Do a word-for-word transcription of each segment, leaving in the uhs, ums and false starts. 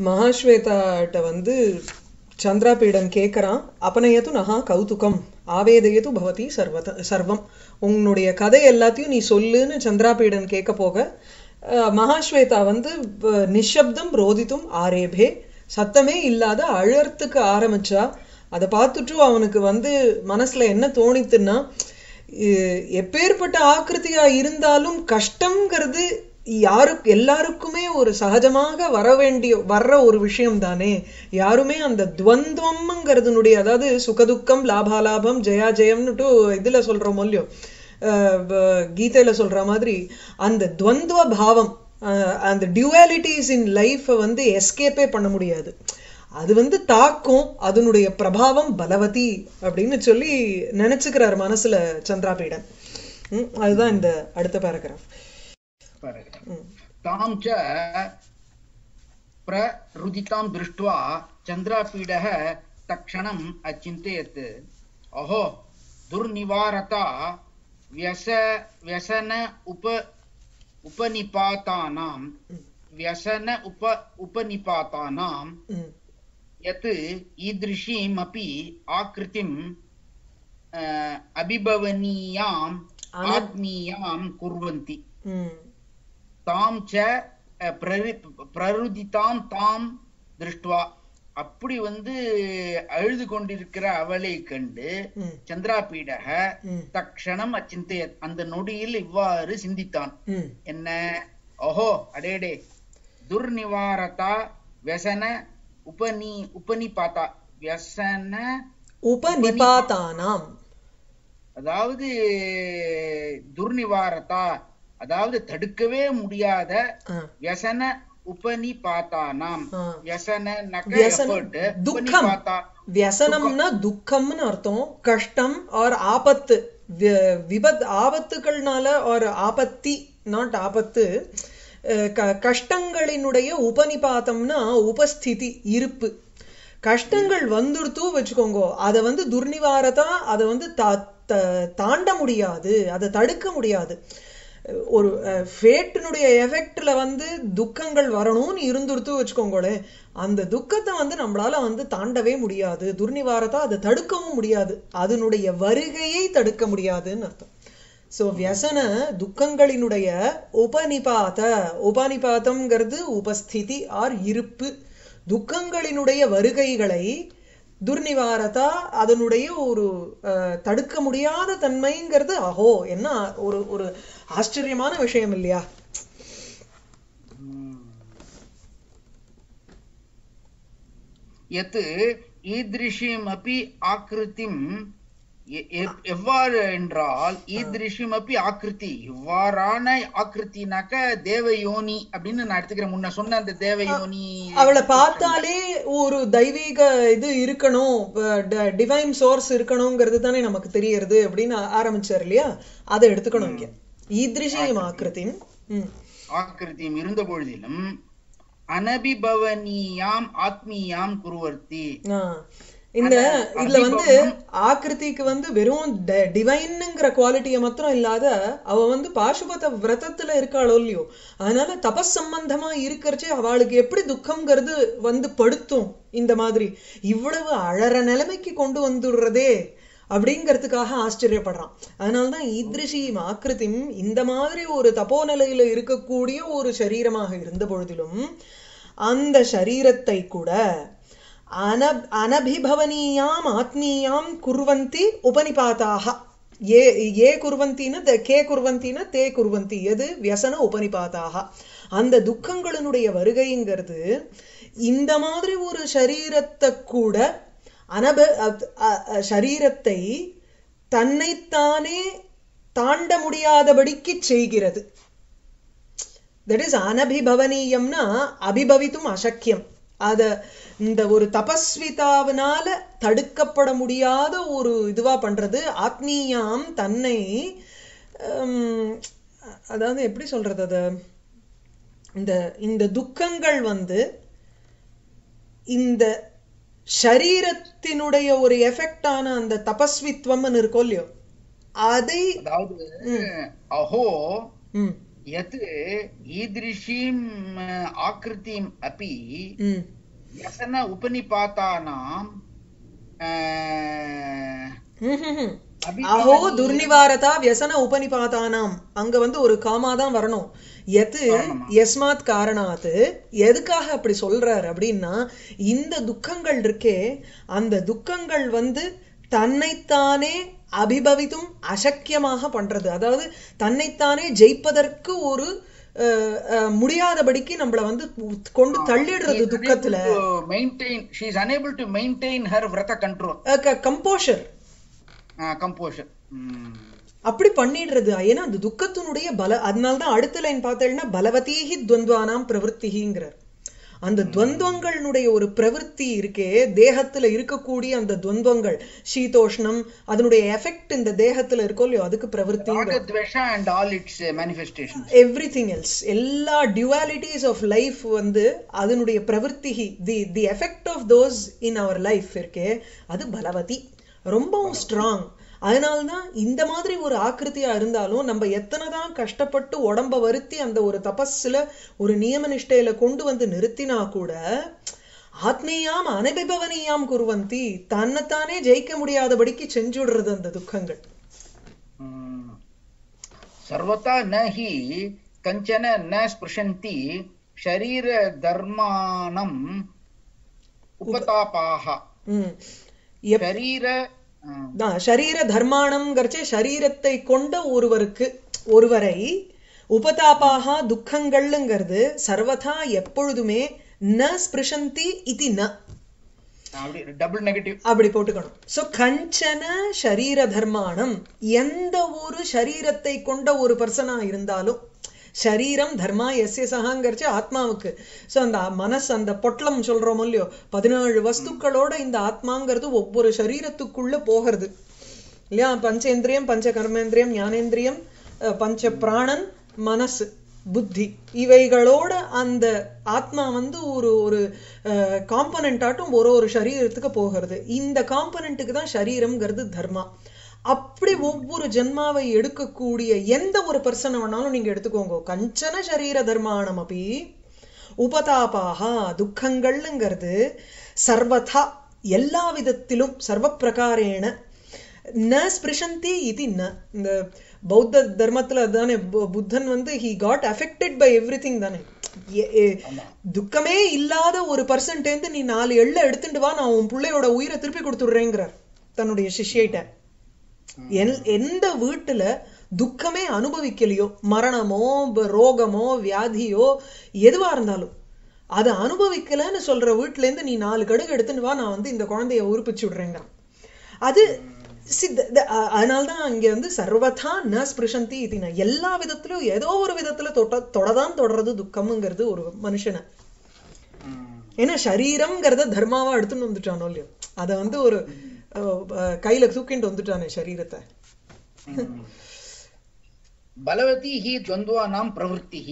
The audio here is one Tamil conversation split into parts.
மகாஸ்வேதாட்ட வந்து சந்திராபீடன் கேட்குறான். அபனயது நகா கௌதுகம் ஆவேதயது பவதி சர்வத சர்வம். உன்னுடைய கதை எல்லாத்தையும் நீ சொல்லுன்னு சந்திராபீடன் கேட்க போக அஹ், மகாஸ்வேதா வந்து அஹ், நிஷப்தம் ரோதித்தும் ஆரேபே சத்தமே இல்லாத அழறதுக்கு ஆரம்பிச்சா. அதை பார்த்துட்டு அவனுக்கு வந்து மனசுல என்ன தோணித்துன்னா, எ- எப்பேற்பட்ட ஆக்கிருத்தியா இருந்தாலும் கஷ்டம்ங்கிறது யாருக்கு எல்லாருக்குமே ஒரு சகஜமாக வர வேண்டிய வர்ற ஒரு விஷயம் தானே. யாருமே அந்த துவந்துவம்ங்கிறதுனுடைய, அதாவது சுகதுக்கம் லாபாலாபம் ஜெயா ஜெயம்னுட்டு இதுல சொல்றோம் இல்லையோ, அஹ் வ- கீதையில சொல்ற மாதிரி அந்த துவந்துவ பாவம், அஹ் அந்த டியூவாலிட்டிஸ் இன் லைஃப் வந்து எஸ்கேப்பே பண்ண முடியாது. அது வந்து தாக்கும், அதனுடைய பிரபாவம் பலவதி அப்படின்னு சொல்லி நினைச்சுக்கிறார் மனசுல சந்திராபீடன். ம், அதுதான் இந்த அடுத்த பேராகிராஃப். paragraph. तां च प्ररुदितां दृष्ट्वा चन्द्रापीडः तत्क्षणम् अचिन्तयत्, अहो दुर्निवारता व्यस व्यसन उप उपनिपातानां व्यसन उप उपनिपातानां यत् ईदृशीमपि आकृतिम् अ, अभिभवनीयाम् अन- आत्मीयां कुर्वन्ति ம் தாம் ச அஹ், பிரரு- பிரருதிதாம் தாம் திருஷ்டுவா. அப்படி வந்து அழுது கொண்டிருக்கிற அவளை கண்டு ம் சந்திராபீடக ம் தக்ஷணம் அச்சிந்தையத், அந்த நொடியில் இவ்வாறு சிந்தித்தான். ம் என்ன? ஓஹோ அடேடே, துர்நிவாரதா व्यसन உபனி உபனிபாதா व्यसन உபநிபாதானாம். அதாவது துர்நிவாரதா, அதாவது தடுக்கவே முடியாத ஆ, व्यसन உபனிபாதானாம். ஆ. व्यसन நக வியசனம் effort, துக்கம். உபனிபாதா வியசனம்னா துக்கம்னு அர்த்தம். கஷ்டம் ஆர் ஆபத்து, வி- விபத் ஆபத்துகள்னால ஒரு ஆபத்தி, நாட் ஆபத்து. அஹ் க- கஷ்டங்களினுடைய உபநிபாதம்னா உபஸ்திதி, இருப்பு. கஷ்டங்கள் வந்துடுத்து வச்சுக்கோங்க, அதை வந்து துர்நிவாரதா, அதை வந்து தா- த- தாண்ட முடியாது, அதை தடுக்க முடியாது. அஹ் ஒரு ஃபேட்டினுடைய எஃபெக்ட்ல வந்து துக்கங்கள் வரணும்னு இருந்துடுத்து வச்சுக்கோங்களேன், அந்த துக்கத்தை வந்து நம்மளால வந்து தாண்டவே முடியாது. துர்நிவாரதா அதை தடுக்கவும் முடியாது, அதனுடைய வருகையை தடுக்க முடியாதுன்னு அர்த்தம். ஸோ வியசன துக்கங்களினுடைய உபநிபாத, உபநிபாதம்ங்கிறது உபஸ்திதி ஆர் இருப்பு. துக்கங்களினுடைய வருகைகளை துர்நிவாரதா, அதனுடைய ஒரு அஹ், தடுக்க முடியாத தன்மைங்கிறது. அஹோ, என்ன ஒரு ஒரு ஆச்சரியமான விஷயம் இல்லையா? यत् ஈத்ரிஷிமபி ஆக்ருதிம், எ- எ- எவ்வாறு என்றால் ஈத்ரிஷிமபி ஆக்ருதி, இவ்வாறான ஆக்ருத்தினாக்க தேவயோனி அப்படின்னு நான் எடுத்துக்கிறேன். முன்ன சொன்ன அந்த தேவயோனி அவளை பார்த்தாலே ஒரு தெய்வீக இது இருக்கணும், டிவைன் சோர்ஸ் இருக்கணுங்கிறது தானே நமக்கு தெரியறது அப்படின்னு ஆரம்பிச்சார் இல்லையா? அதை எடுத்துக்கணும் இங்க. ஈத்ரிஷியம் ஆக்கிருத்தின். ம் ஆக்கிருத்தியும் இருந்த பொழுதிலும் அனபிபவனியாம் ஆத்மீயாம் குருவர்த்தி. ஆ, இந்த அந்த இதுல வந்து அபிபவம் ஆக்கிருதிக்கு வந்து வெறும் டிவைன்ங்கிற குவாலிட்டியை மாத்திரம் இல்லாத, அவ வந்து பாசுபத விரதத்துல இருக்காளோ இல்லையோ, அதனால தபஸ் சம்பந்தமா இருக்கிறச்சே அவளுக்கு எப்படி துக்கம்ங்கிறது வந்து படுத்தும். இந்த மாதிரி இவ்வளவு அழற நிலைமைக்கு கொண்டு வந்துடுறதே அப்படிங்கிறதுக்காக ஆச்சரியப்படுறான். அதனால்தான் ஈத்ரிஷி ஆக்கிருதிம், இந்த மாதிரி ஒரு தபோ நிலையில இருக்கக்கூடிய ஒரு சரீரமாக இருந்த பொழுதிலும் அந்த சரீரத்தை கூட அன அனபிபவனியாம் ஆத்மீயாம் குர்வந்தி உபனிபாதாக. ஏ ஏ குர்வந்தின கே குர்வந்தின தே குர்வந்தி, எது வியசன உபனிபாதாக. அந்த துக்கங்களினுடைய வருகைங்கிறது இந்த மாதிரி ஒரு சரீரத்தை கூட அனப அ- அ- அ- சரீரத்தை தன்னைத்தானே தாண்ட முடியாதபடிக்கு செய்கிறது. தட் இஸ் அனபிபவனீயம்னா அபிபவித்தும் அசக்கியம். அத இந்த ஒரு தபஸ்விதாவினால தடுக்கப்பட முடியாத ஒரு இதுவா பண்றது. ஆத்மீயாம் தன்னை, ஹம், அதாவது எப்படி சொல்றது அத, இந்த இந்த துக்கங்கள் வந்து இந்த ஷரீரத்தினுடைய ஒரு எஃபெக்டான அந்த தபஸ்வித்வம்னு இருக்கோ இல்லையோ, அதை அதாவது ம் அஹோ ம் यत् ईदृशीम् आकृतिम् अपि ம் व्यसन उपनिपातानां ம்ஹும்ஹும். அஹோ अभिधानीय துர்நிவாரதா வியசன உபனிபாதானாம் அங்க வந்து ஒரு காமா தான் வரணும். எது காரணமா யஸ்மாத் காரணாத்து எதுக்காக அப்படி சொல்றார் அப்படின்னா இந்த துக்கங்கள் இருக்கே அந்த துக்கங்கள் வந்து தன்னைத்தானே அபிபவித்தும் அசக்கியமாக பண்றது. அதாவது தன்னைத்தானே ஜெயிப்பதற்கு ஒரு அஹ், அஹ், முடியாதபடிக்கு நம்மள வந்து கொண்டு she தள்ளிடுறது is unable துக்கத்துல. to maintain she is unable to maintain her vrata control composure uh, composure mm. அப்படி பண்ணிடுறது. ஏன்னா அந்த துக்கத்தினுடைய பல அதனால்தான் அடுத்த லைன் பார்த்தேன்னா பலவதீஹி துவந்த்வானாம் பிரவருத்திங்கிறார். அந்த துவந்தங்களுடைய ஒரு பிரவருத்தி இருக்கே தேகத்துல இருக்கக்கூடிய அந்த துவந்தங்கள் சீதோஷ்ணம் அதனுடைய எஃபெக்ட் இந்த தேகத்துல இருக்கோ இல்லையோ அதுக்கு பிரவருத்தி. Raga, dvesha and all its uh, manifestations everything else எல்லா டியூவாலிட்டிஸ் ஆஃப் லைஃப் வந்து அதனுடைய பிரவருத்தி the the effect of those in our life இருக்கே அது பலவதி ரொம்பவும் ஸ்ட்ராங். அதனால்தான் இந்த மாதிரி ஒரு ஆக்கிருத்தியா இருந்தாலும் நம்ம எத்தனைதான் கஷ்டப்பட்டு உடம்ப வருத்தி அந்த ஒரு தபஸ்ல ஒரு நியம நிஷ்டையில கொண்டு வந்து நிறுத்தினா கூட ஆத்மீயாம் அனபிபவனியாம் குருவந்தி தன்னைத்தானே ஜெயிக்க முடியாதபடிக்கு செஞ்சுடுறது அந்த துக்கங்கள். mm. सर्वथा न हि कंचन न स्पृशन्ति शरीर धर्माणम् उपतापाः ம் शरीर தான் ஷரீர தர்மாணம்ங்கிறச்சே ஷரீரத்தை கொண்ட ஒருவருக்கு ஒருவரை உபதாபாக துக்கங்கள்ங்கிறது சர்வதா எப்பொழுதுமே ந ஸ்பிருஷந்தி இதி ந டபுள் நெகட்டிவ் அப்படி போட்டுக்கணும். சோ கஞ்சன ஷரீர தர்மாணம் எந்த ஒரு ஷரீரத்தை கொண்ட ஒரு பர்சனா இருந்தாலும் ஷரீரம் தர்மா எஸ்ய சகாங்கிறச்சு ஆத்மாவுக்கு. ஸோ அந்த மனசு அந்த பொட்டலம் சொல்றோம் இல்லையோ பதினேழு வஸ்துக்களோட இந்த ஆத்மாங்கிறது ஒவ்வொரு சரீரத்துக்குள்ள போகிறது இல்லையா. பஞ்சேந்திரியம் பஞ்ச கர்மேந்திரியம் ஞானேந்திரியம் பஞ்ச பிராணன் மனசு புத்தி இவைகளோட அந்த ஆத்மா வந்து ஒரு ஒரு காம்பனண்ட் ஆட்டும் ஒரு ஒரு சரீரத்துக்கு போகிறது. இந்த காம்பனண்ட்டுக்கு தான் சரீரம்ங்கிறது தர்மா. அப்படி ஒவ்வொரு ஜென்மாவை எடுக்கக்கூடிய எந்த ஒரு பர்சனை வேணாலும் நீங்க எடுத்துக்கோங்க. கஞ்சன சரீர தர்மானம் அப்படி உபதாபாக துக்கங்கள்ங்கிறது சர்வதா எல்லா விதத்திலும் சர்வ பிரகாரேன ந ஸ்பிருஷந்தி இது ந. இந்த பௌத்த தர்மத்துல தானே புத்தன் வந்து he got affected by everything தானே. துக்கமே இல்லாத ஒரு பர்சன்டேந்து நீ நாலு எள்ள எடுத்துட்டு வா நான் உன் பிள்ளையோட உயிரை திருப்பி கொடுத்துடுறேங்கிறார் தன்னுடைய சிஷ்யிட்ட. எந்த வீட்டுல துக்கமே அனுபவிக்கலையோ மரணமோ ரோகமோ வியாதியோ எதுவா இருந்தாலும் அதை அனுபவிக்கலன்னு சொல்ற வீட்டுல இருந்து நீ நாலு கடுகு எடுத்துட்டு வா நான் வந்து இந்த குழந்தைய உறுப்பிச்சு விடுறேங்க. அது சித்த அதனால்தான் இங்க வந்து சர்வதா ந ஸ்பிருஷந்தி இதுனா எல்லா விதத்திலும் ஏதோ ஒரு விதத்துல தொட்ட தொடதான் தொடறது துக்கம்ங்கிறது ஒரு மனுஷனை. ஏன்னா சரீரம்ங்கிறத தர்மாவா எடுத்துன்னு வந்துட்டானோ இல்லையோ அத வந்து ஒரு கையில தூக்கிட்டு வந்துட்டானே சரீரத்தை. பலவதி ஹி துவந்த்வானாம் பிரவருத்தி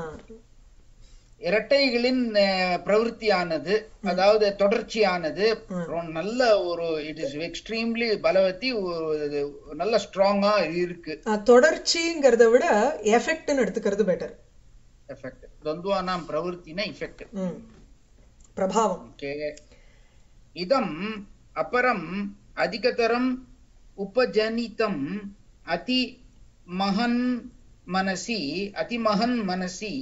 இரட்டைகளின் பிரவருத்தியானது அதாவது தொடர்ச்சியானது நல்ல ஒரு இட் இஸ் எக்ஸ்ட்ரீம்லி பலவதி நல்ல ஸ்ட்ராங்கா இருக்கு. தொடர்ச்சிங்கிறத விட எஃபெக்ட்னு எடுத்துக்கிறது பெட்டர். எஃபெக்ட் துவந்த்வானாம் பிரவருத்தினா எஃபெக்ட் பிரபாவம். ஓகே இதம் अपरम अधिकतरम उपजनितम अति महन मनसी अति महन मनसी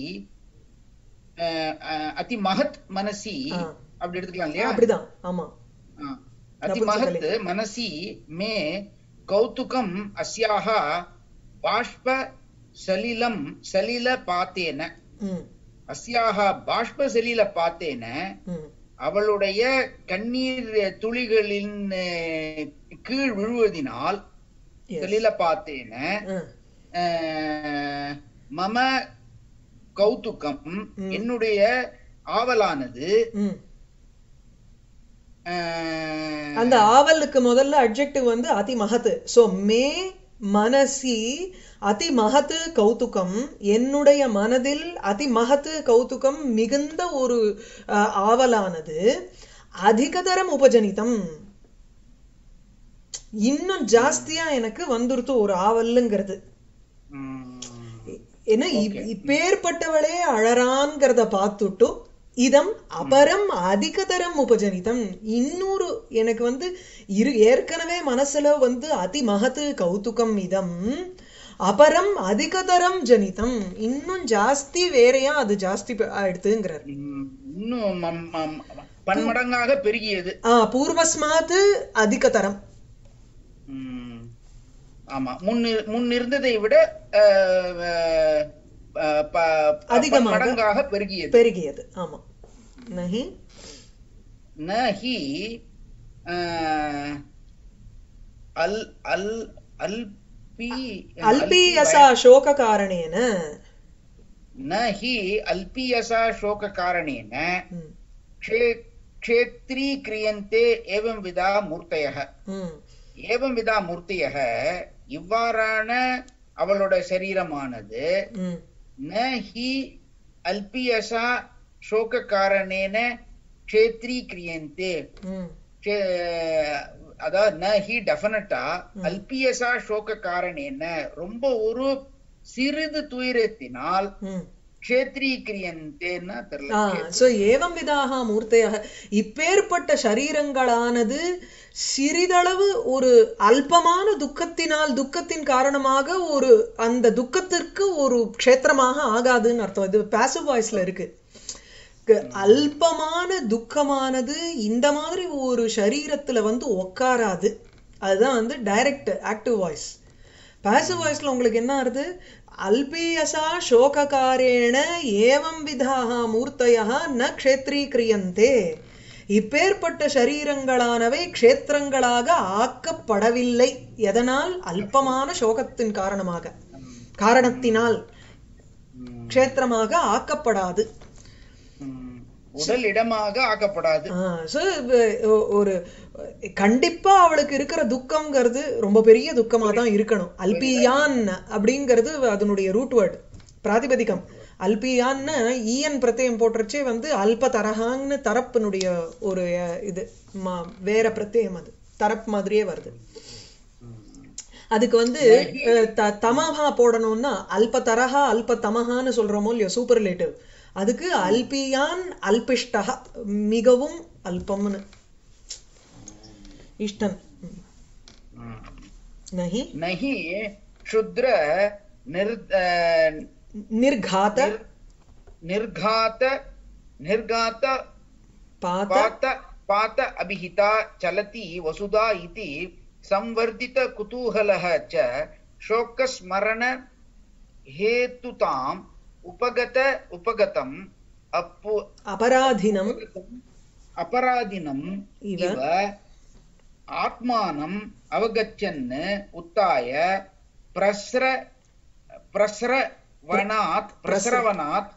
अति महत मनसी அப்படி எடுத்துக்கலாம் இல்லையா? அப்படிதான். ஆமா. अति महत मनसी मे कौतुकम अस्याः बाष्प सलिलं सलिल पातेन अस्याः बाष्प सलिल पातेन அவளுடைய கண்ணீர் துளிகளின் கீழ் விழுவதினால் சலில பார்த்தேன மம கௌதுகம் என்னுடைய ஆவலானது. அந்த ஆவலுக்கு முதல்ல அட்ஜெக்டிவ் வந்து அதி மகத். சோ மே மனசி அதி மகத்து கௌதுகம் என்னுடைய மனதில் அதி மகத்து கௌதுகம் மிகுந்த ஒரு ஆவலானது அதிகதரம் உபஜனிதம் இன்னும் ஜாஸ்தியா எனக்கு வந்துருத்து ஒரு ஆவல்ங்கிறது. ஏன்னா இப்பேற்பட்டவளே அழறான்ங்கிறத பார்த்துட்டு இதம் அபரம் அதிகதரம் உபஜனிதம், இன்னொரு எனக்கு வந்து இரு ஏற்கனவே மனசுல வந்து அதி மகத்து கௌதுகம் இதம் அபரம் அதிகதரம் ஜனிதம், இன்னும் ஜாஸ்தி வேறையா அது ஜாஸ்தி ஆயிடுத்துங்கிறார். இன்னும் பன்மடங்காக பெருகியது. ஆஹ் பூர்வஸ்மாத் அதிகதரம். ஆமா, முன் முன் இருந்ததை விட அதிகமாக பெருகியது பெருகியது. ஆமா. நஹி நஹி அல் அல் அல்பி அல்பியசா சோக காரணேன நஹி அல்பியசா சோக காரணேன க்ஷேத்ரீக்ரியந்தே ஏவம் விதா மூர்த்தயः. ஏவம் விதா மூர்த்தியக, இவ்வாறான அவளோட சரீரமானது நஹி அல்பியசா சோக காரணேன க்ஷேத்ரீக்ரியந்தே, அதாவது நஹி டெஃபினட்டா அல்பியசா சோக காரணேன ரொம்ப ஒரு சிறிது துயரத்தினால் க்ஷேத்ரீக்ரியந்தேன்னா தெரியல. சோ ஏவம் விதாக மூர்த்தையாக இப்பேற்பட்ட சரீரங்களானது சிறிதளவு ஒரு அல்பமான துக்கத்தினால் துக்கத்தின் காரணமாக ஒரு அந்த துக்கத்திற்கு ஒரு க்ஷேத்திரமாக ஆகாதுன்னு அர்த்தம். இது பாசிவ் வாய்ஸ்ல இருக்கு. அல்பமான துக்கமானது இந்த மாதிரி ஒரு சரீரத்துல வந்து உட்காராது. அதுதான் வந்து டைரக்ட் ஆக்டிவ் வாய்ஸ். பாசிவ் வாய்ஸ்ல உங்களுக்கு என்ன ஆறுது? அல்பியசா சோககாரேண ஏவம் விதாக மூர்த்தயः ந க்ஷேத்ரீக்ரியந்தே, இப்பேற்பட்ட சரீரங்களானவை க்ஷேத்திரங்களாக ஆக்கப்படவில்லை. எதனால்? அல்பமான சோகத்தின் காரணமாக, காரணத்தினால் க்ஷேத்திரமாக ஆக்கப்படாது, உடல் இடமாக ஆக்கப்படாது. ஒரு கண்டிப்பா அவளுக்கு இருக்கிற துக்கம்ங்கிறது ரொம்ப பெரிய துக்கமா தான் இருக்கணும். அல்பியான் அப்படிங்கிறது அதனுடைய ரூட் வேர்டு, பிராதிபதிகம். அல்பியான்னு ஈயன் பிரத்யம் போட்டுறச்சே வந்து அல்ப தரஹான்னு தரப்பினுடைய ஒரு இது வேற பிரத்யம், அது தரப் மாதிரியே வருது. அதுக்கு வந்து தமஹா போடணும்னா அல்ப தரஹா அல்ப தமஹான்னு சொல்றோமோ இல்லையோ சூப்பர்லேட்டிவ், அதுக்கு அல்பியான் அல்பிஷ்டா மிகவும் அல்பம்னு இஷ்டன். நஹி நஹி க்ஷுத்ர நிர்காத நிர்காத நிர்காத பாத பாத அபிஹிதா சலதி வசுதா இதி சம்வர்தித குதூஹலஹ ச ஷோகஸ்மரண ஹேதுதாம் உபகத உபகதம் அப்பு அபராதினம் அபராதினம் இவ ஆத்மானம் அவகச்சன் உத்தாய பிரஸ்ர பிரஸ்ரவனாத் பிரஸ்ரவனாத்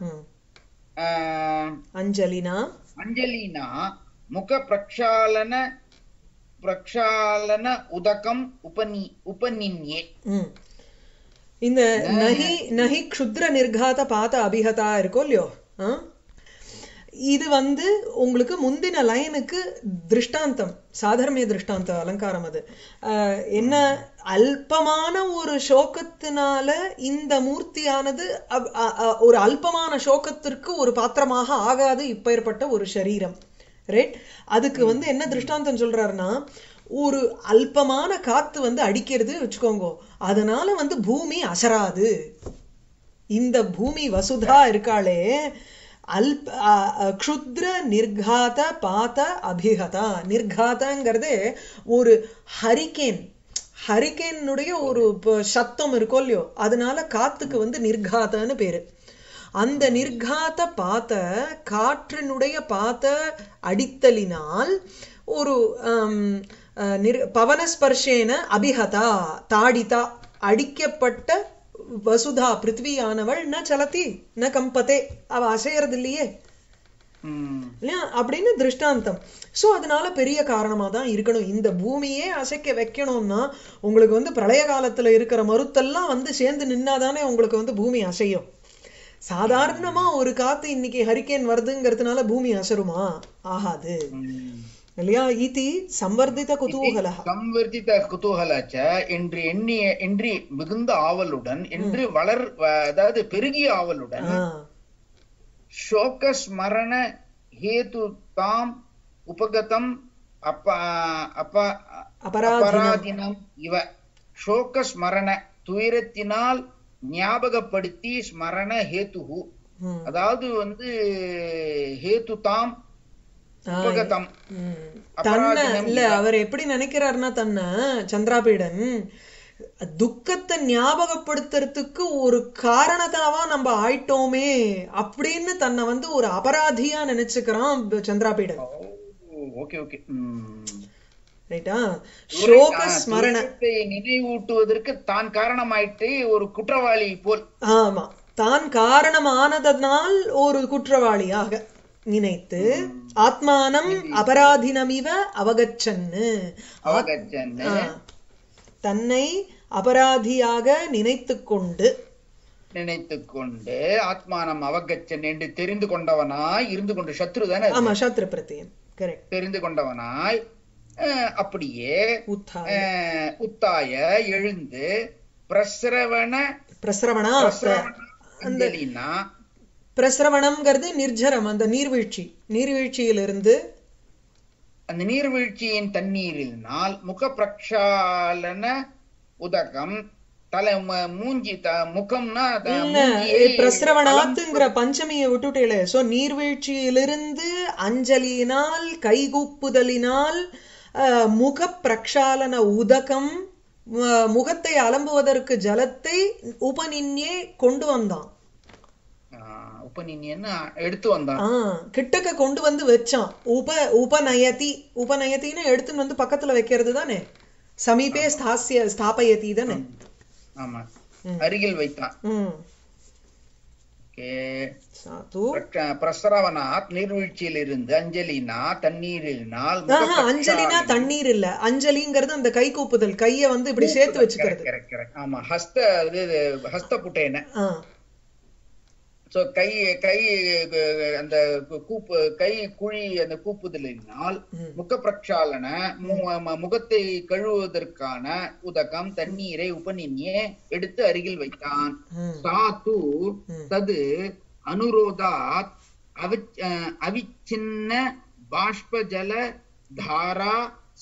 அஞ்சலினா அஞ்சலினா முக பிரக்ஷாலன பிரக்ஷாலன உதகம் உபனி உபநின்யே. இந்த நஹி நஹி க்ஷுத்ர நிர்காத பாத அபிஹதா இருக்கோ இல்லையோ, இது வந்து உங்களுக்கு முந்தின லைனுக்கு திருஷ்டாந்தம், சாதர்மிய திருஷ்டாந்த அலங்காரம். அது என்ன? அல்பமான ஒரு சோகத்தினால இந்த மூர்த்தியானது ஒரு அல்பமான சோகத்திற்கு ஒரு பாத்திரமாக ஆகாது இப்பேற்பட்ட ஒரு சரீரம். ரைட்? அதுக்கு வந்து என்ன திருஷ்டாந்தம் சொல்றாருன்னா, ஒரு அல்பமான காத்து வந்து அடிக்கிறது வச்சுக்கோங்க, அதனால வந்து பூமி அசராது. இந்த பூமி வசுதா இருக்காளே, அல்ப க்ஷுத்ர நிர்காத பாத அபிஹதா. நிர்காதங்கிறது ஒரு ஹரிகேன், ஹரிகேனுடைய ஒரு சத்தம் இருக்கோ இல்லையோ, அதனால காத்துக்கு வந்து நிர்காதன்னு பேரு. அந்த நிர்காத பாத்த காற்றினுடைய பாத்த அடித்தலினால் ஒரு பவனஸ்பர்ஷேன அபிஹதா தாடிதா அடிக்கப்பட்ட வசுதா பிருத்வியானவள் ந சலதி ந கம்பதே, அவ அசையறது இல்லையே இல்லையா அப்படின்னு திருஷ்டாந்தம். சோ அதனால பெரிய காரணமா தான் இருக்கணும். இந்த பூமியே அசைக்க வைக்கணும்னா உங்களுக்கு வந்து பிரளய காலத்துல இருக்கிற மருத்தெல்லாம் வந்து சேர்ந்து நின்னாதானே உங்களுக்கு வந்து பூமி அசையும். சாதாரணமா ஒரு காத்து இன்னைக்கு ஹரிக்கேன் வருதுங்கிறதுனால பூமி அசருமா? ஆகாது. இல்லையா? இதி சம்வர்தித குதூகலः. சம்வர்த்தித குதூகலச்ச என்று எண்ணிய என்று மிகுந்த ஆவலுடன் என்று வளர் அதாவது பெருகிய ஆவலுடன் ஆ, சோக ஸ்மரண ஹேது தாம் உபகதம் அப்ப அப்ப அபராதினம். அபராதினம் இவ சோக ஸ்மரண துயரத்தினால் ஞாபகப்படுத்தி ஸ்மரண ஹேதுஹு ம். அதாவது வந்து ஹேது தாம் ஆ, உபகதம் ம். தன்னை அபராதினம் இல்ல இவ. அவர் எப்படி நினைக்கிறாருன்னா தன்னை சந்திராபீடன் துக்கத்தை ஞாபகப்படுத்துறதுக்கு ஒரு காரணத்தாவா நம்ம ஆயிட்டோமே அப்படின்னு தன்னை வந்து ஒரு அபராதியா நினைச்சுக்கிறான் சந்திராபீடன். ஓகே ஓகே ரைட்டா? சோக ஸ்மரண. நினைவூட்டுவதற்கு தான் காரணமாயிட்டு ஒரு குற்றவாளி போல். ஆமா, தான் காரணமானதனால் ஒரு குற்றவாளியாக நினைத்து ஆத்மானம் அபராதினமிவ அவகச்சன்னு, அவகச்சன்னு ஆ, தன்னை அபராதியாக நினைத்து கொண்டு நினைத்துக் கொண்டு ஆத்மானம் அவகச்சன் என்று தெரிந்து கொண்டவனாய் இருந்து கொண்டு சத்ரு தானே அது? ஆமா, சத்ரு பிரத்யம். கரெக்ட். தெரிந்து கொண்டவனாய் அஹ், அப்படியே உத்தாய அஹ், உத்தாய எழுந்து பிரஸ்ரவண பிரசரவணா. பிரஸ்ரவண அஞ்சலினா பிரசரவணம்ங்கிறது நிர்ஜரம், அந்த நீர்வீழ்ச்சி. நீர்வீழ்ச்சியிலிருந்து அந்த நீர்வீழ்ச்சியின் தண்ணீரினால் முக பிரக்ஷாலன உதகம் தலை ம- மூஞ்சி த முகம்னா த- மூஞ்சியை பிரசரவணாத்துங்கிற பஞ்சமியை விட்டுட்டேல. சோ நீர்வீழ்ச்சியிலிருந்து அஞ்சலியினால் கைகூப்புதலினால் அஹ், முக பிரக்ஷாலன உதகம், அஹ், முகத்தை அலம்புவதற்கு ஜலத்தை உபநின்யே கொண்டு வந்தான். ஆஹ், உபநின்யன்னு எடுத்து வந்தான். ஆ, கிட்டக்க கொண்டு வந்து வச்சான். உப உபநயதி. உபநயத்தின்னு எடுத்துன்னு வந்து பக்கத்துல வைக்கிறது தானே. சமீபே ஸ்தாஸ்ய ஸ்தாபயதி தானே. ஆமா, ம். அருகில் வைத்தான். ம். ஓகே. சாது. பிரக்ஷ- பிரஸ்ரவனாத் நீர்வீழ்ச்சியில் இருந்து அஞ்சலினா தண்ணீரினால் முக ஆஹா, அஞ்சலினா பிரக்ஷாலனம். தண்ணீர் இல்ல. அஞ்சலிங்கிறது அந்த கை கூப்புதல், கைய வந்து இப்படி சேர்த்து வச்சுக்கிறது. Correct, correct. ஆமா, ஹஸ்த இது இது, ஹஸ்த புட்டேன. ஆ, சோ கை கை அஹ், அந்த கூப்பு கை குழி அந்த கூப்புதலினால் ம். முக பிரக்ஷாலன மு- ம- முகத்தை கழுவுவதற்கான உதகம் தண்ணீரை உபநின்யே எடுத்து அருகில் வைத்தான். ம். சாத்து ம். தது அனுரோதாத் அவிச் அஹ், அவிச்சின்ன பாஷ்பஜல தாரா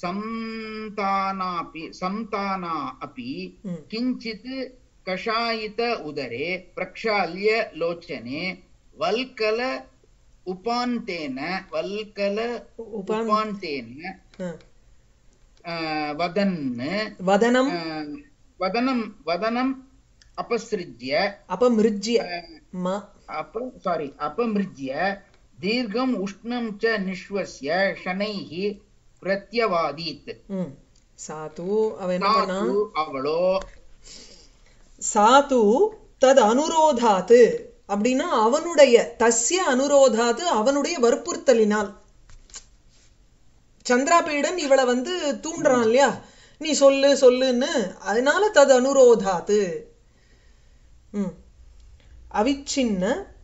சம்தானாபி சம்தானா அபி ம். கிஞ்சித் கஷாயித உதரே பிரக்ஷால்ய லோச்சனே வல்கல உபாந்தேன வல்கல உபான்- உபாந்தேன ஆ. அஹ், வதன் வதனம் அஹ், வதனம் வதனம் அபசிருஜ்ய அபமிருஜ்ய. ம. அப சாரி அபமிருஜ்ய தீர்க்கம் உஷ்ணம் ச நிஸ்வஸ்ய ஷனைஹி பிரத்யவாதீத். ம். சாது அவன் என்ன பண்ணா? சாது அவளோ சாது தது அனுரோதாத்து அப்படின்னா அவனுடைய தஸ்ய அனுரோதாத்து அவனுடைய வற்புறுத்தலினால். சந்திராபீடன் இவளை வந்து தூண்டுறான் இல்லையா, நீ சொல்லு சொல்லுன்னு. அதனால தது அனுரோதாத்து. ம். அவிச்சின்ன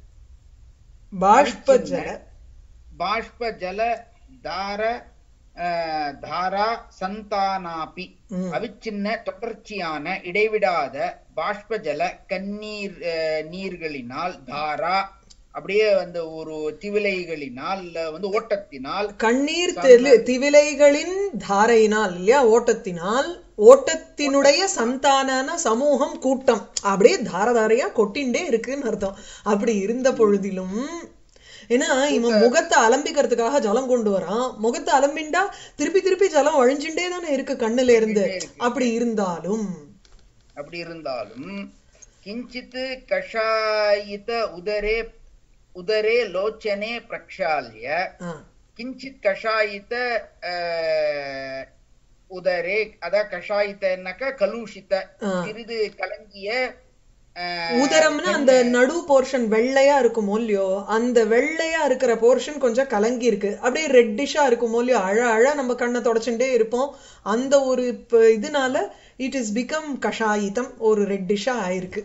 பாஷ்பஜல. பாஷ்ப ஜல தார அஹ், தாரா சந்தானாபி ம். அவிச்சின்ன தொடர்ச்சியான இடைவிடாத பாஷ்ப ஜல கண்ணீர் அஹ், நீர்களினால் தாரா அப்படியே அந்த ஒரு திவிலைகளினால் இல்ல வந்து ஓட்டத்தினால் கண்ணீர் தெளி- திவிலைகளின் தாரையினால் இல்லையா, ஓட்டத்தினால். ஓட்டத்தினுடைய சந்தானான சமூகம் கூட்டம் அப்படியே தாரதாரையா கொட்டிண்டே இருக்குன்னு அர்த்தம். அப்படி இருந்த பொழுதிலும், ஏன்னா இவன் முகத்தை அலம்பிக்கிறதுக்காக ஜலம் கொண்டு வரான். முகத்தை அலம்பிண்டா திருப்பி திருப்பி ஜலம் வழிஞ்சுட்டே தானே இருக்கு கண்ணுல இருந்து. அப்படி இருந்தாலும் அப்படி இருந்தாலும் கிஞ்சித் கஷாயித உதரே உதரே லோச்சனே பிரக்ஷால்ய ஆ, கிஞ்சித் கஷாயித்த அஹ், உதரே அத கஷாயித்தனாக்க கலூஷித்த ஆ. சிறிது கலங்கிய அஹ், உதரம்னா அந்த நடு போர்ஷன் வெள்ளையா இருக்குமோ இல்லையோ, அந்த வெள்ளையா இருக்கிற போர்ஷன் கொஞ்சம் கலங்கி இருக்கு. அப்படியே ரெட்டிஷா இருக்குமோ இல்லையோ, அழ அழ நம்ம கண்ணை தொடச்சுட்டே இருப்போம். அந்த ஒரு ப- இதனால இட் இஸ் பிகம் கஷாயிதம், ஒரு ரெட்டிஷா ஆயிருக்கு.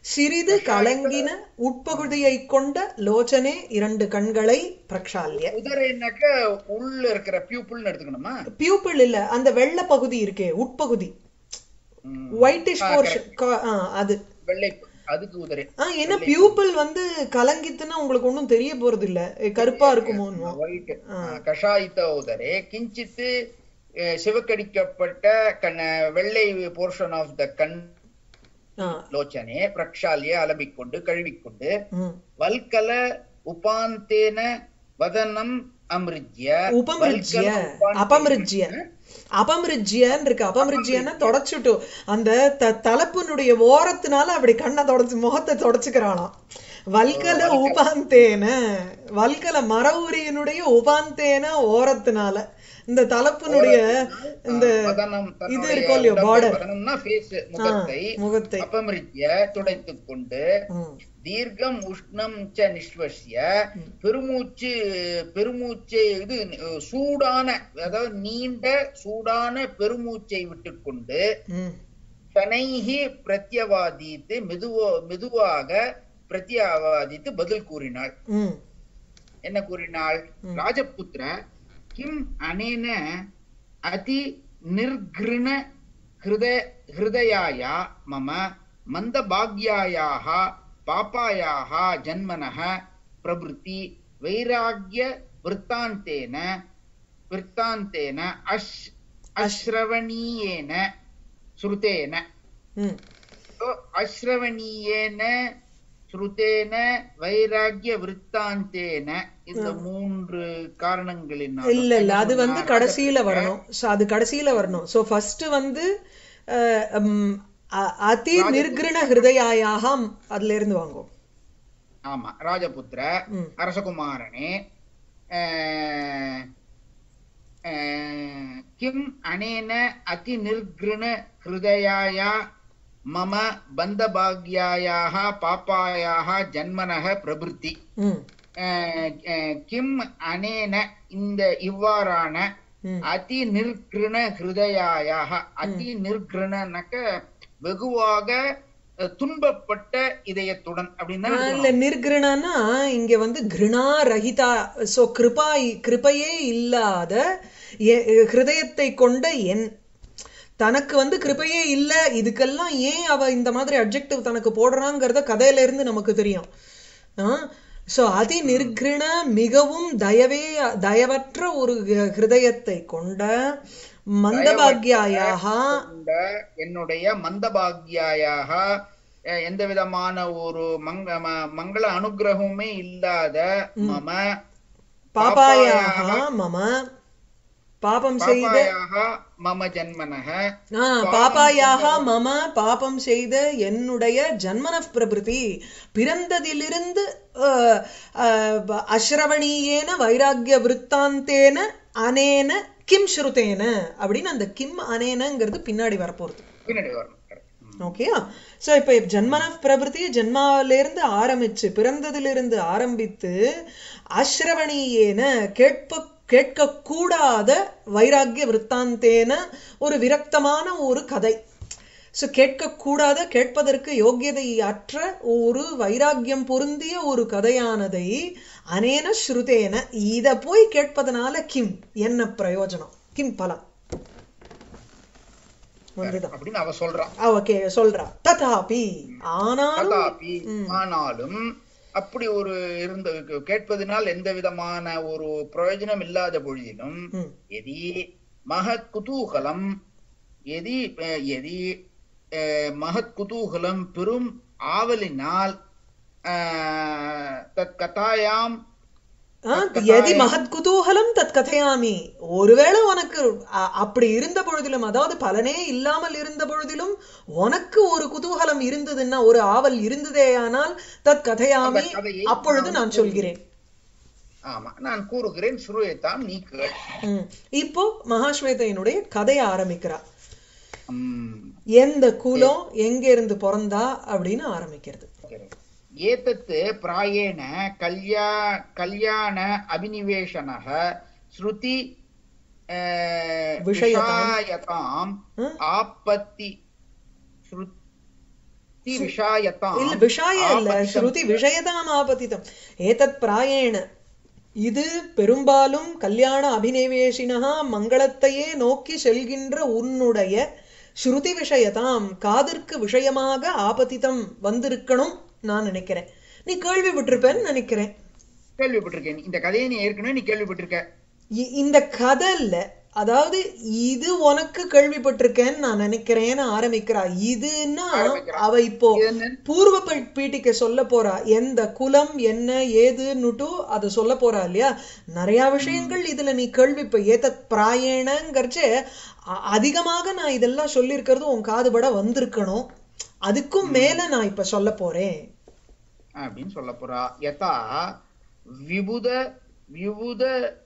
சிறிது கலங்கின உட்பகுதியை கொண்ட லோச்சனே இரண்டு கண்களை பிரக்ஷால்ய. உதரைனாக்க உள்ள இருக்கிற பியூப்பிள்னு எடுத்துக்கணுமா? பியூப்பிள் இல்ல, அந்த வெள்ளை பகுதி இருக்கே உட்பகுதி, ஒயிட்டிஷ் போர்ஷன், அது வெள்ளை, அதுக்கு உதரை. ஆஹ் ஏன்னா பியூப்பிள் வந்து கலங்கித்துன்னா உங்களுக்கு ஒண்ணும் தெரிய போறது இல்ல, கருப்பா இருக்குமோன்னு. கஷாயித்த உதரே கிஞ்சித்து சிவக்கடிக்கப்பட்ட கண் வெள்ளை போர்ஷன் ஆஃப் த கண் லோச்சனே பிரக்ஷால்ய அலம்பிக்கொண்டு கழுவிக்கொண்டு வல்கல உபாந்தேன வதனம் அமிருஜ்ய உபமிருஜ்ய அபமிருஜ்ய அபமிருஜ்யன்னு இருக்கு. அபமிருஜ்யன்னா தொடச்சுட்டு அந்த தலப்பினுடைய ஓரத்தினால அப்படி கண்ணை தொடச்சு முகத்தை தொடச்சுக்கிறாளாம். வல்கல உபாந்தேன, வல்கல மர உரியினுடைய உபாந்தேன ஓரத்தினால இந்த தலப்பினுடைய இந்த இது இருக்கும் இல்லையோ பார்டர், முகத்தை அபமிருஜ்ய துடைத்துக் கொண்டு தீர்க்கம் உஷ்ணம் ச நிஷ்வஸ்ய பெருமூச்சு பெருமூச்சை இது சூடான, அதாவது நீண்ட சூடான பெருமூச்சை விட்டுக்கொண்டு தனைஹி பிரத்யவாதித்து மெதுவா மெதுவாக பிரத்யவாதித்து பதில் கூறினாள். என்ன கூறினாள்? ராஜபுத்திர கிம் அனேன அதி நிர்கிருண ஹிருதய ஹிருதயாய மம மந்தபாக்யாயாஹ பாபாயாஹ ஜன்மனஹ பிரபுத்தி வைராக்ய விருத்தாந்தேன விருத்தாந்தேன அஷ் அஸ்ரவணீயேன ஸ்ருதேன. அஸ்ரவணீயேன ஸ்ருதேன வைராக்ய விருத்தாந்தேன, இந்த மூன்று காரணங்களினால். இல்ல இல்ல அது வந்து கடைசியில வரணும். சோ அது கடைசியில வரணும். சோ ஃபர்ஸ்ட் வந்து அதி நிர்கிருண ஹிருதயாயாக அதுல இருந்து வாங்கும். ஆமா, ராஜபுத்திர அரசகுமாரனே கிம் அனேன அதி நிர்கிருண ஹிருதயாய மம பந்தபாக்யாயாஹ பாப்பாயாஹ ஜன்மனஹ பிரபுத்தி. கிம் அனேன இந்த இவ்வாறான அதி நிர்கிருண ஹிருதயாயாக, அதி நிர்கிருணக்க வெகுவாக துன்பப்பட்ட இதயத்துடன் அப்படின்னா இல்ல, நிர்கிருணானா இங்க வந்து கிருணா ரஹிதா, சோ கிருபா கிருபையே இல்லாத ஹிருதயத்தை கொண்ட என், தனக்கு வந்து கிருபையே இல்ல, இதுக்கெல்லாம் ஏன் அவ இந்த மாதிரி அட்ஜெக்டிவ் தனக்கு போடுறாங்கிறத கதையில இருந்து நமக்கு தெரியும். சோ அதி நிர்கிருண மிகவும் தயவே தயவற்ற ஒரு ஹிருதயத்தை கொண்ட மந்தபாக்யாயாக, என்னுடைய மந்தபாக்யாயாக, எந்த விதமான ஒரு மங்க மங்கள அனுகிரகமே இல்லாத மம பாபாயாக மம பாபம் செய்த மம ஜன்மனஹ பாபாயாக மம பாபம் செய்த என்னுடைய ஜன்மன பிரபிருதி பிறந்ததிலிருந்து அஸ்ரவணீயேன வைராக்ய விருத்தாந்தேன அனேன கிம் ஸ்ருதேன அப்படின்னு அந்த கிம் அனேனங்கிறது பின்னாடி வரப்போறது. பின்னாடி வரணும். ஓகேயா? சோ இப்ப ஜன்மன பிரபிருதி ஜென்மாவிலிருந்து ஆரம்பிச்சு பிறந்ததிலிருந்து ஆரம்பித்து அஸ்ரவணீயேன கேட்ப கேட்க கூடாத வைராகிய விருத்தாந்தேன ஒரு விரக்தமான ஒரு கதை. சோ கேட்க கூடாத, கேட்பதற்கு யோகியதை அற்ற ஒரு வைராக்கியம் பொருந்திய ஒரு கதையானதை அனேன ஸ்ருதேன, இத போய் கேட்பதனால கிம் என்ன பிரயோஜனம், கிம் பலம் அப்படின்னு அவ சொல்றா. ஓகே சொல்றா. ததாபி ஆனாலும் ஆனாலும் அப்படி ஒரு இருந்த கேட்பதனால் எந்த விதமான ஒரு பிரயோஜனம் இல்லாத பொழுதிலும் எதி மகத் குதூகலம் எதி எதி மகத் குதூகலம் பெரும் ஆவலினால் தத் கதாயாம் எதி மகத் குதூகலம் தத் கதையாமி, ஒருவேளை உனக்கு அப்படி இருந்த பொழுதிலும், அதாவது பலனே இல்லாமல் இருந்த பொழுதிலும் உனக்கு ஒரு குதூகலம் இருந்ததுன்னா, ஒரு ஆவல் இருந்ததே ஆனால் தத் கதையாமி, அப்பொழுது நான் சொல்கிறேன். ஆமா, நான் கூறுகிறேன். சுருயத்தாம் நீ கேள். இப்போ மகாஸ்வேதையினுடைய கதையை ஆரம்பிக்கிறா. எந்த குலம் எங்க இருந்து பிறந்தா அப்படின்னு ஆரம்பிக்கிறது. ஏதத்து பிராயேண கல்யா கல்யாண அபினிவேஷனஹ ஸ்ருதி விஷயதாம் ஆப்பத்தி ஸ்ருதி விஷாயதாம் இல்ல விஷாய இல்ல ஸ்ருதி விஷயதாம் ஆபதிதம் ஏதத் பிராயேண இது பெரும்பாலும் கல்யாண அபினிவேஷினா மங்களத்தையே நோக்கி செல்கின்ற உன்னுடைய ஸ்ருதி விஷயதாம் காதிற்கு விஷயமாக ஆபதிதம் வந்திருக்கணும் நான் நினைக்கிறேன். நீ கேள்விப்பட்டிருப்பேன்னு நினைக்கிறேன். கேள்விப்பட்டிருக்கேன் இந்த கதையை நீ ஏற்கனவே நீ கேள்விப்பட்டிருக்க. இந்த கதை இல்ல, அதாவது இது உனக்கு கேள்விப்பட்டிருக்கேன்னு நான் நினைக்கிறேன்னு ஆரம்பிக்கிறா. இதுன்னா அவ இப்போ பூர்வ பீட்டிக்க சொல்ல போறா, எந்த குலம் என்ன ஏதுன்னுட்டு அதை சொல்ல போறா இல்லையா. நிறைய விஷயங்கள் இதுல நீ கேள்விப்ப ஏதத் பிராயணங்கிறச்சே அதிகமாக நான் இதெல்லாம் சொல்லியிருக்கிறது உன் காதுபட வந்திருக்கணும், அதுக்கும் மேல நான் இப்ப சொல்ல போறேன் அப்படின்னு சொல்ல போறா. யதா விபுத விபுத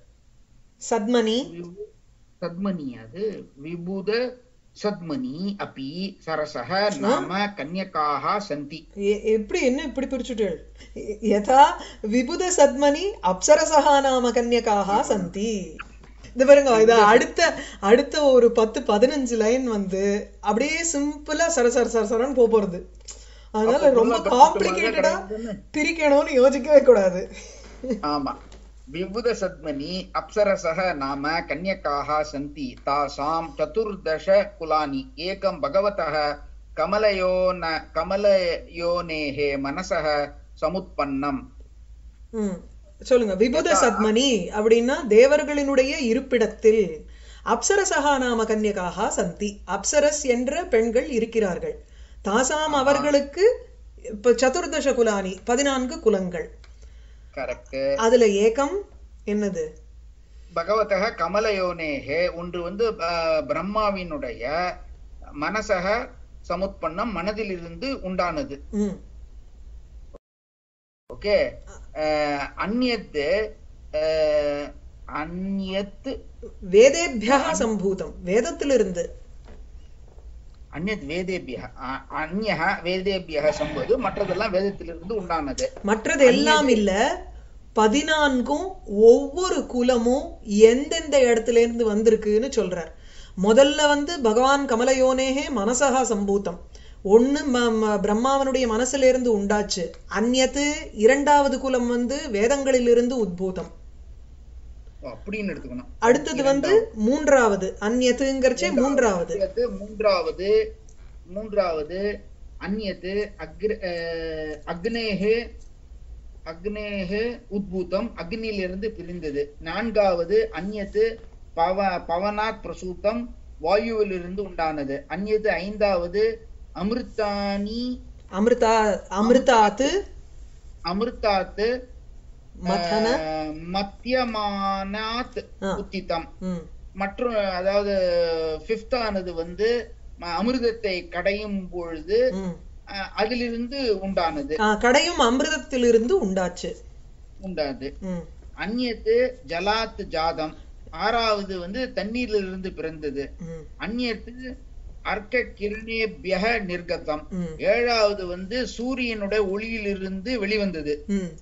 சத்மனி சத்மனி அது விபுத சத்மனி அப்பி சரசஹ நாம கன்யகாஹ சந்தி. எப்படி என்ன இப்படி பிரிச்சுட்டு யதா விபுத சத்மனி அப்சரசஹ நாம கன்யகாஹ சந்தி. இது பாருங்க, இது அடுத்த அடுத்த ஒரு பத்து பதினஞ்சு லைன் வந்து அப்படியே சிம்பிளா சரசர சரசரன்னு போறது. அதனால ரொம்ப காம்ப்ளிகேட்டடா பிரிக்கணும்னு யோசிக்கவே கூடாது. ஆமா, விபுத சத்மனி அப்சரசஹ நாம கன்யகாஹ சந்தி தாசாம் சதுர்தಶ குலானி ஏகம் பகவதः கமலயோன கமலயோனேஹே மனசஹ சமுத்பன்னம். ம் சொல்லுங்க. விபுத சத்மனி அப்படின்னா தேவர்களினுடைய இருப்பிடத்தில் அப்சரசஹா நாம கன்யகாஹ சந்தி, அப்சரஸ் என்ற பெண்கள் இருக்கிறார்கள். தாசாம் அவர்களுக்கு இப்ப சதுர்தச குலானி பதினான்கு குலங்கள். கரெக்ட். அதுல ஏகம் என்னது? பகவதः கமலயோனேஹே ஒன்று வந்து பிரம்மாவினுடைய மனசக சமுத்பன்னம் மனதிலிருந்து உண்டானது. ஓகே. அந்யத் அந்யத் வேதேபியः சம்பூதம், வேதத்திலிருந்து. அந்யத் வேதேபியः அந்யஹ வேதேபியः சம்பூது, மற்றதெல்லாம் வேதத்திலிருந்து உண்டானது. மற்றது எல்லாம் இல்ல, பதினான்கும் ஒவ்வொரு குலமும் எந்தெந்த இடத்துல இருந்து வந்திருக்குன்னு சொல்றார். முதல்ல வந்து பகவான் கமலயோனேஹே மனசகா சம்பூதம், ஒண்ணு பிரம்மாவனுடைய மனசுல இருந்து உண்டாச்சு. அந்யத்து இரண்டாவது குலம் வந்து வேதங்களிலிருந்து உத்பூதம் அப்படின்னு எடுத்துக்கணும். அடுத்தது வந்து மூன்றாவது அந்யத்துங்கிறச்சே மூன்றாவது மூன்றாவது மூன்றாவது அந்யத்து அக்ர அக்னேஹே அக்னேஹே உத்பூதம், அக்னியிலிருந்து பிரிந்தது. நான்காவது அந்யத்து பவ பவனாத் பிரசூத்தம், வாயுவிலிருந்து உண்டானது. அந்யத்து ஐந்தாவது அமிர்தானி அமிர்தா அமிர்தாத்து அமிர்தாத்து மதன மத்தியமானாத் உத்திதம். மற்றும் அதாவது ஃபிஃப்த் ஆனது வந்து அமிர்தத்தை கடையும் பொழுது அதிலிருந்து உண்டானது. கடையும் அமிர்தத்திலிருந்து உண்டாச்சு உண்டாது. அந்யத்து ஜலாத் ஜாதம், ஆறாவது வந்து தண்ணீரிலிருந்து பிறந்தது. அந்யத்து அர்க்க கிரணேபியக நிர்கதம், ஏழாவது வந்து சூரியனுடைய ஒளியிலிருந்து வெளிவந்தது.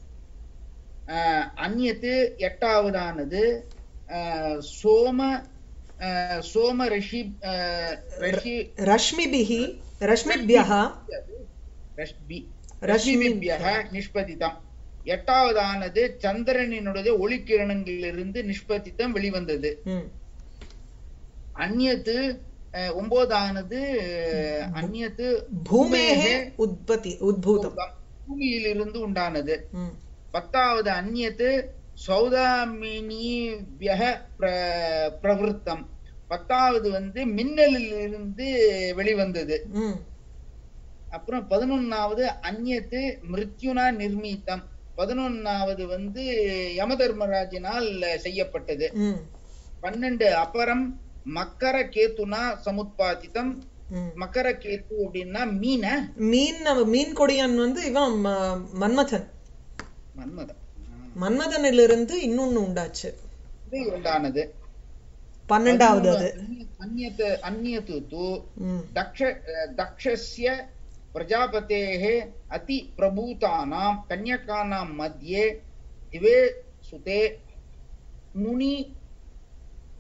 அந்யத்து எட்டாவதானது சோம சோம ரிஷி ரிஷி ரஷ்மிபிஹி ரஷ்மிபியஹ ரஷ்பி ரஷ்மிபியஹ நிஷ்பதிதம். எட்டாவதானது சந்திரனினுடைய ஒளிக்கிரணங்களிலிருந்து நிஷ்பதித்தம் வெளிவந்தது. அந்யத்து ஒன்பதானது அந்யத்து பூமேஹே உத்பத்தி உத்பூதம், பூமியிலிருந்து உண்டானது. பத்தாவது அந்யத்து சௌதாமினிபியஹ பிரவருத்தம், பத்தாவது வந்து மின்னலிலிருந்து வெளிவந்தது. அப்புறம் பதினொன்னாவது அந்யத்து மிருத்யுனா நிர்மீதம், பதினொன்னாவது வந்து யம தர்மராஜினால் செய்யப்பட்டது. பன்னெண்டு அபரம் மக்கர கேத்துனா சமுத்பாதிதம். மக்கர கேத்து அப்படின்னா மீன மீன் மீன் கொடியான் வந்து இவன் மன்மதன் மன்மதன் மன்மதனிலிருந்து இன்னொன்னு உண்டாச்சு உண்டானது. பன்னெண்டாவது அது அந்யத்து அந்யத்து து தக்ஷ தக்ஷஸ்ய பிரஜாபதேஹே அதி பிரபூதானாம் கன்யகானாம் மத்யே திவே சுதே முனி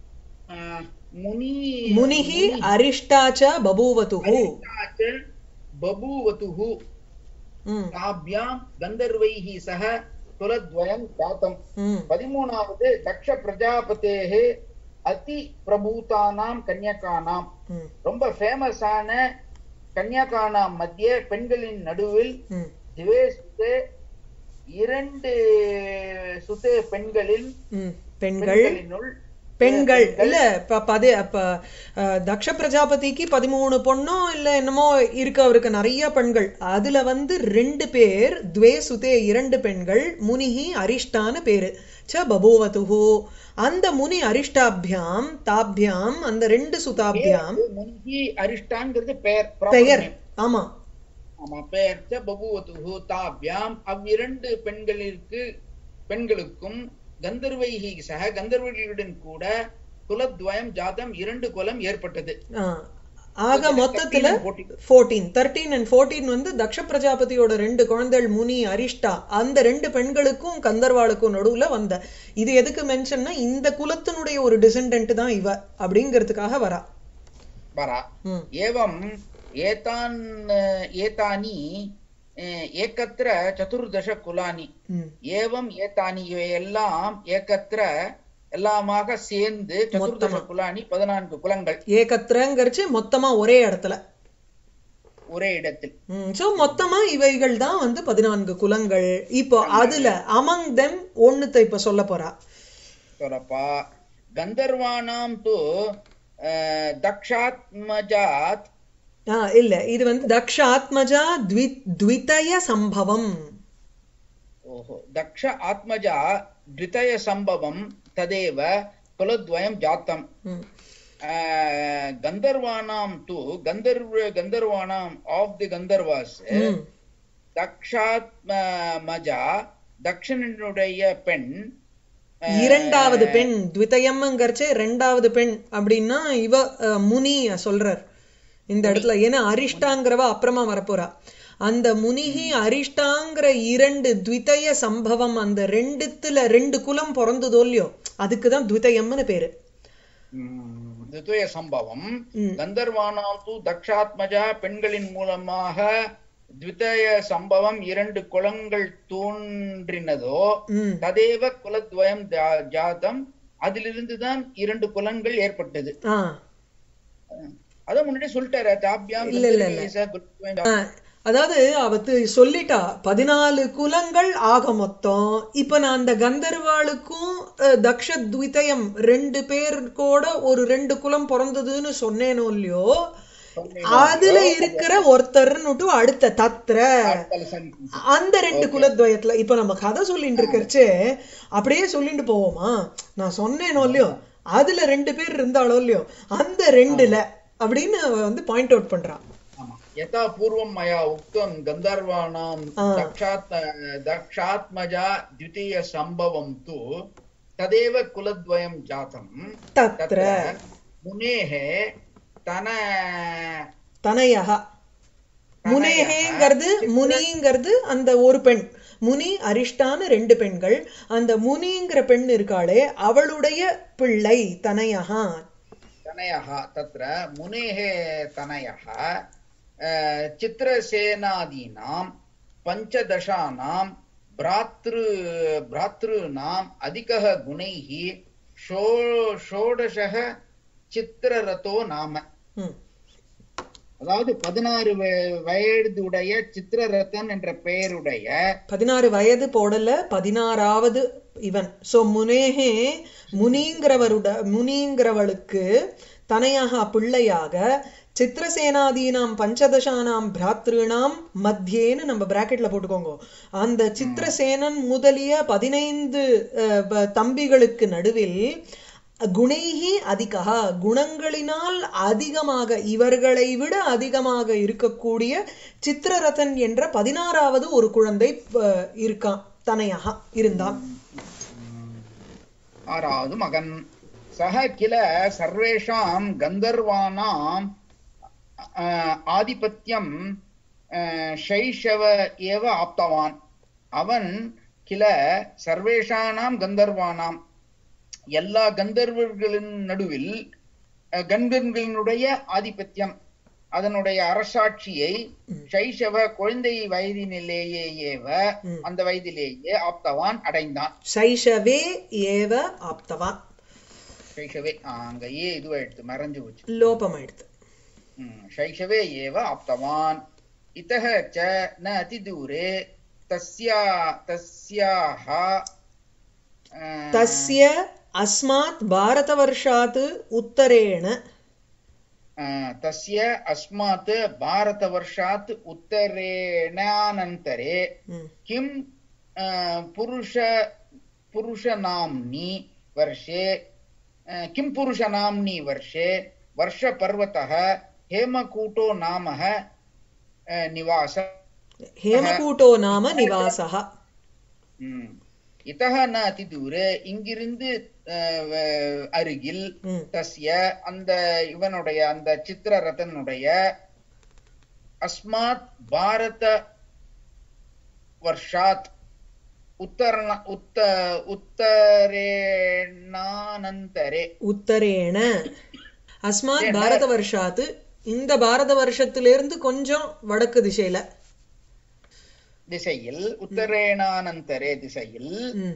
முனி முனிஹி அரிஷ்டாச்ச பபூவதுஹு பபூவதுஹு ம் தாப்யாம் கந்தர்வைஹி சஹ குலத்வயம் ஜாதம். ம் பதிமூணாவது தக்ஷ பிரஜாபதேஹே அதி பிரபூதானாம் கன்யகானாம். ம் ரொம்ப ஃபேமஸான கன்யகானாம் மத்திய பெண்களின் நடுவில் ம் திவே சுதே இரண்டு சுதே பெண்களில் ம் பெண்கள் பெண்களினுள் பெண்கள் இல்ல இப்ப பதி அப்ப அஹ், தக்ஷ பிரஜாபதிக்கு பதிமூணு பொண்ணும் இல்ல என்னமோ இருக்கு, அவருக்கு நிறைய பெண்கள். அதுல வந்து ரெண்டு பேர் துவே சுதே இரண்டு பெண்கள், முனிஹி அரிஷ்டான பேரு ச பபூவதுஹு. அந்த முனி அரிஷ்டாபியாம் தாபியாம் அந்த ரெண்டு சுதாபியாம் முனிகி அரிஷ்டாங்கிறது பெயர், proper பெயர். name. ஆமா ஆமா, பெயர் ச பபூவதுஹு தாப்யாம் அவ்விரண்டு பெண்களிற்கு பெண்களுக்கும் கந்தர்வைஹி சக கந்தர்வர்களுடன் கூட குலத்வயம் ஜாதம் இரண்டு குலம் ஏற்பட்டது. ஆ. ஆக மொத்தத்துல ஃபோர்டீன் தேர்ட்டீன் அண்ட் ஃபோர்டீன் வந்து தக்ஷ பிரஜாபதியோட ரெண்டு குழந்தைகள் முனி அரிஷ்டா, அந்த ரெண்டு பெண்களுக்கும் கந்தர்வாளுக்கும் நடுவுல வந்த. இது எதுக்கு மென்ஷன்னா இந்த குலத்தினுடைய ஒரு டிசெண்டன்ட் தான் இவ அப்படிங்கிறதுக்காக வரா வரா. ம் ஏவம் ஏதான் ஏதானி அஹ், ஏகத்ர சதுர்தச குலானி. ம் ஏவம் ஏதானி இவையெல்லாம் ஏகத்ர எல்லாமாக சேர்ந்து சதுர்தச மொத்தமா. குலானி பதினான்கு குலங்கள் ஏகத்திரங்கிறச்சு மொத்தமா ஒரே இடத்துல. ஒரே இடத்தில். ம் சோ மொத்தமா இவைகள் தான் வந்து பதினான்கு குலங்கள். இப்போ அதுல அமங் தெம் ஒண்ணுத்தை இப்ப சொல்ல போறா. சொல்லப்பா கந்தர்வானாம் து அஹ், தக்ஷாத்மஜாத். ஆ இல்ல இது வந்து தக்ஷ ஆத்மஜா த்வி த்விதய சம்பவம். ஓஹோ, தக்ஷ ஆத்மஜா த்விதய சம்பவம் ததேவ குலத்வயம் ஜாத்தம். ம் அஹ், கந்தர்வானாம் து கந்தர்வ கந்தர்வானாம் ஆஃப் தி கந்தர்வாஸ் ம் தக்ஷாத்மஜா தக்ஷனுடைய பெண் அஹ், இரண்டாவது பெண் த்விதயம்ங்கிறச்சே ரெண்டாவது பெண் அப்படின்னா இவ அஹ், முனி சொல்றார் இந்த இடத்துல. ஏன்னா அரிஷ்டாங்கிறவ அப்புறமா வரப்போறா. அந்த முனிகி அரிஷ்டாங்கிற இரண்டு த்விதய சம்பவம், அந்த ரெண்டுத்துல ரெண்டு குலம் பிறந்ததோ இல்லையோ அதுக்குதான் த்விதயம்னு பேரு. ம், த்விதய சம்பவம். ம். கந்தர்வானாம் து தக்ஷாத்மஜா பெண்களின் மூலமாக த்விதய சம்பவம் இரண்டு குலங்கள் தோன்றினதோ ம் ததேவ குலத்வயம் ஜா- ஜாதம் அதிலிருந்துதான் இரண்டு குலங்கள் ஏற்பட்டது. ஆ அத முன்னாடி சொல்லிட்டாரு தாப்யாம் இல்ல, இல்ல, இல்ல. கந்தர்வீச குலத்வயம் ஜாதம். அதாவது அவத்து சொல்லிட்டா பதினாலு குலங்கள் ஆக மொத்தம். இப்ப நான் அந்த கந்தர்வாளுக்கும் அஹ், தக்ஷ த்விதயம் ரெண்டு பேர் கூட ஒரு ரெண்டு குலம் பிறந்ததுன்னு சொன்னேனோ இல்லையோ, அதுல இருக்கிற ஒருத்தர்னுட்டு அடுத்த தத்ர அந்த ரெண்டு குலத்வயத்துல இப்ப நம்ம கதை சொல்லிட்டு இருக்கறச்சே அப்படியே சொல்லிட்டு போவோமா? நான் சொன்னேனோ இல்லையோ அதுல ரெண்டு பேர் இருந்தாலோ இல்லையோ அந்த ரெண்டுல அப்படின்னு அவ வந்து பாயிண்ட் அவுட் பண்றான். ஆமா, யதா பூர்வம் மயா உக்தம் கந்தர்வானாம் ஆ. தக்ஷாத் தக்ஷாத்மஜா த்விதீய சம்பவம் து ததேவ குலத்வயம் ஜாதம். தத்ர தத்ர முனேஹ தன தனயஹ முனேஹேங்கிறது முனிங்கிறது அந்த ஒரு பெண். முனி அரிஷ்டான ரெண்டு பெண்கள். அந்த முனிங்கிற பெண் இருக்காளே அவளுடைய பிள்ளை தனயஹா. தனயः தத்ர முனேः தனயः அஹ், சித்திரசேனாதீனாம் பஞ்சதசானாம் பிராத்ரு பிராத்ருநாம் அதிகः குணைः ஷோ ஷோடசः சித்திரரதோ நாம. ம் அதாவது பதினாறு வய- வயதுடைய சித்திரரதன் என்ற பெயருடைய பதினாறு வயது போடல, பதினாறாவது இவன். சோ முனேஹே முனிங்கிறவருட முனிங்கிறவளுக்கு தனையாக பிள்ளையாக சித்திரசேனாதீனாம் பஞ்சதசானாம் பிராத்ருணாம் மத்தியேன்னு நம்ம பிராக்கெட்ல போட்டுக்கோங்க. அந்த சித்திரசேனன் முதலிய பதினைந்து அஹ், ப- தம்பிகளுக்கு நடுவில் குணைஹி அதிகா குணங்களினால் அதிகமாக இவர்களை விட அதிகமாக இருக்கக்கூடிய சித்திரரதன் என்ற பதினாறாவது ஒரு குழந்தை அஹ், இருக்கான், தனையாக இருந்தான். ஆறாவது மகன். சஹ கில சர்வேஷாம் கந்தர்வானாம் அஹ், ஆதிபத்தியம் அஹ், ஷைஷவ ஏவ ஆப்தவான். அவன் கில சர்வேஷானாம் கந்தர்வானாம் எல்லா கந்தர்வர்களின் நடுவில் அஹ், கந்தர்வர்களினுடைய ஆதிபத்தியம் அதனுடைய அரசாட்சியை சைஷவ குழந்தை வயதினிலேயே ஏவ அந்த வயதிலேயே ஆப்தவான் அடைந்தான். சைஷவே ஏவ ஆப்தவான். சைஷவே அங்க ஏ இதுவா எடுத்து மறைஞ்சு போச்சு, லோபமாயிடுது. சைஷவே ஏவ ஆப்தவான். இத்தஹ ச ந அதிதூரே தஸ்யா தஸ்யாஹ தஸ்ய அஸ்மாத் பாரதவர்ஷாத் உத்தரேண तस्य अस्मात् भारतवर्षात् उत्तरेणानन्तरे किं पुरुष पुरुषनाम्नि वर्षे किं पुरुषनाम्नि वर्षे वर्षपर्वतः हेमकूटो नामः निवासः. हेमकूटो नाम निवासः. इतः न அதிதூரே இங்கிருந்து அருகில் தஸ்ய அந்த இவனுடைய அந்த சித்திரரதனுடைய அஸ்மாத் பாரத வர்ஷாத் உத்தரண உத்த உத்தரேணானந்தரே உத்தரேண அஸ்மாத் பாரத வர்ஷாத் இந்த பாரத வருஷத்திலிருந்து கொஞ்சம் வடக்கு திசையில திசையில் உத்தரேணானந்தரே திசையில்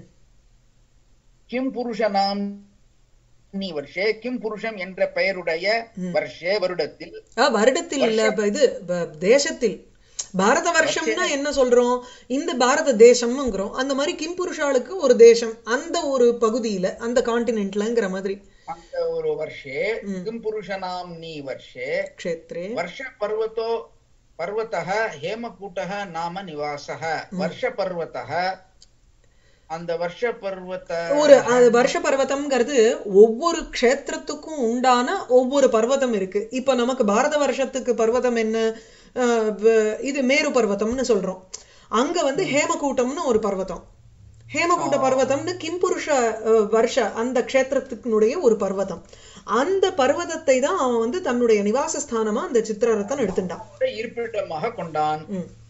கிம் புருஷனாம் நீ வருஷே கிம் புருஷம் என்ற பெயருடைய வருஷே வருடத்தில் வருடத்தில் இல்ல இது தேசத்தில். பாரத வருஷம்னா என்ன சொல்றோம், இந்த பாரத தேசம்ங்கிறோம். அந்த மாதிரி கிம் புருஷாளுக்கு ஒரு தேசம் அந்த ஒரு பகுதியில அந்த கான்டினென்ட்லங்கிற மாதிரி அந்த ஒரு வருஷே கிம் புருஷனாம் நீ வருஷே க்ஷேத்ரே வருஷ பர்வதோ पर्वतः हेमकूटः नाम निवासः. वर्ष पर्वतः அந்த வருஷ பர்வத ஒரு வருஷ பர்வதம்ங்கிறது ஒவ்வொரு க்ஷேத்திரத்துக்கும் உண்டான ஒவ்வொரு பர்வதம் இருக்கு. இப்ப நமக்கு பாரத வருஷத்துக்கு பர்வதம் என்ன, இது மேரு பர்வதம்னு சொல்றோம். அங்க வந்து ஹேமகூட்டம்னு ஒரு பர்வதம். ஹேமகூட்ட பர்வதம்னு கிம்புருஷ வருஷ அந்த க்ஷேத்திரத்துக்குடைய ஒரு பர்வதம். அந்த பர்வதத்தை தான் அவன் வந்து தன்னுடைய நிவாசஸ்தானமா அந்த சித்திரரதன் எடுத்துட்டான், இருப்பிடமாக கொண்டான்.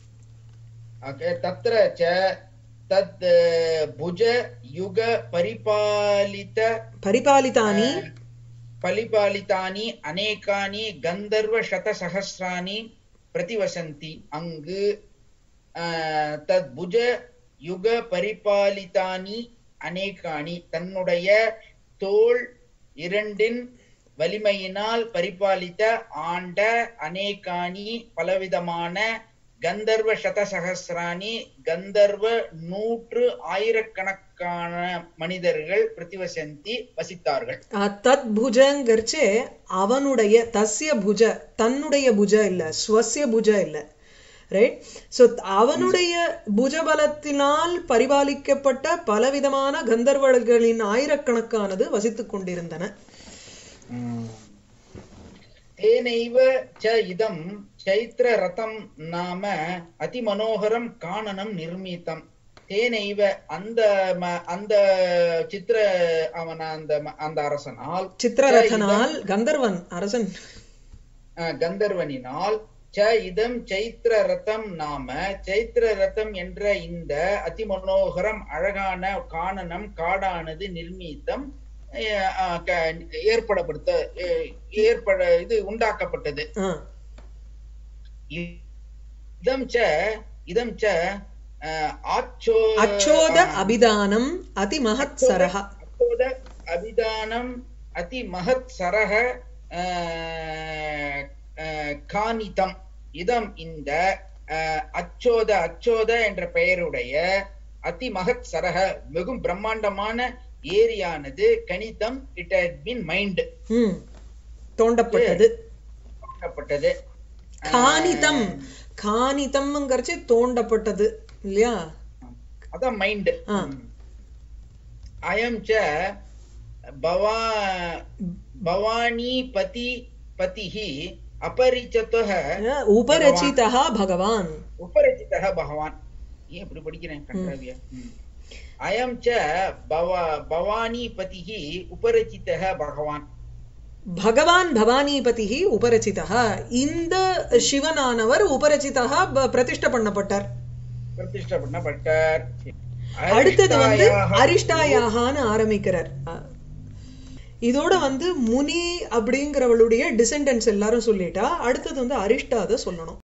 தத்ர ச தத் புஜ யுக பரிபாலித பரிபாலிதானி பரிபாலிதானி அநேகானி கந்தர்வ சத சஹஸ்ராணி பிரதிவசந்தி. அங்கு தத் புஜ யுக பரிபாலிதானி அநேகானி தன்னுடைய தோள் இரண்டின் வலிமையினால் பரிபாலித்த ஆண்ட அநேகானி பலவிதமான கந்தர்வ சத சகசிராணி கந்தர்வ நூற்று ஆயிரக்கணக்கான மனிதர்கள் பிரதிவசந்தி வசித்தார்கள். தத் புஜங்கர்ச்சே அவனுடைய தஸ்ய புஜ தன்னுடைய புஜ இல்ல ஸ்வஸ்ய புஜ இல்ல, ரைட்? சோ அவனுடைய புஜபலத்தினால் பரிபாலிக்கப்பட்ட பலவிதமான கந்தர்வர்களின் ஆயிரக்கணக்கானது வசித்துக் கொண்டிருந்தன. தேனைவ ச இதம் சைத்ர ரதம் நாம அதிமனோகரம் காணனம் நிர்மிதம். தேனைவ அந்த அந்த சித்திர அவன அந்த அந்த அரசனால் சித்திரரதனால் கந்தர்வன் அரசன் கந்தர்வனினால் ச இதம் சைத்ர ரதம் நாம சைத்ர ரதம் என்ற இந்த அதிமனோகரம் அழகான காணனம் காடானது நிர்மீதம் ஏற்படப்படுத்த ஏற்பட இது உண்டாக்கப்பட்டது. இதம் ச இதம் ச அச்சோத அபிதானம் அதி மஹத் சரஹ அச்சோத அபிதானம் அதி மஹத் சரஹ கானிதம். இதம் இந்த அச்சோத அச்சோத என்ற பெயருடைய அதி மஹத் சரஹ மிகவும் பிரம்மாண்டமான ஏரியானது கணிதம் இட் ஹட் பீன் மைண்ட் தோண்டப்பட்டது தோண்டப்பட்டது. கானிதம் கானிதம்ங்கறச்சே தோண்டப்பட்டது இல்லையா, அதான் மைண்ட். அயம் ச பவா பவானி பதி பதிஹி அபரிச்சிதஹ உபரச்சிதஹ பகவான் உபரச்சிதஹ பகவான். ஏன் இப்படி படிக்கிறேன் கண்டாவியா? அயம் ச பவானிபதிஹி உபரச்சிதஹ பகவான். பகவான் பவானிபதிஹி உபரச்சிதஹ இந்த சிவனானவர் உபரச்சிதஹ பிரதிஷ்டை பண்ணப்பட்டார் பிரதிஷ்டை பண்ணப்பட்டார். அடுத்தது வந்து அரிஷ்டாயாகன்னு ஆரம்பிக்கிறார். இதோட வந்து முனி அப்படிங்கிறவளுடைய டிசெண்டன்ஸ் எல்லாரும் சொல்லிட்டா அடுத்தது வந்து அரிஷ்டாத சொல்லணும்.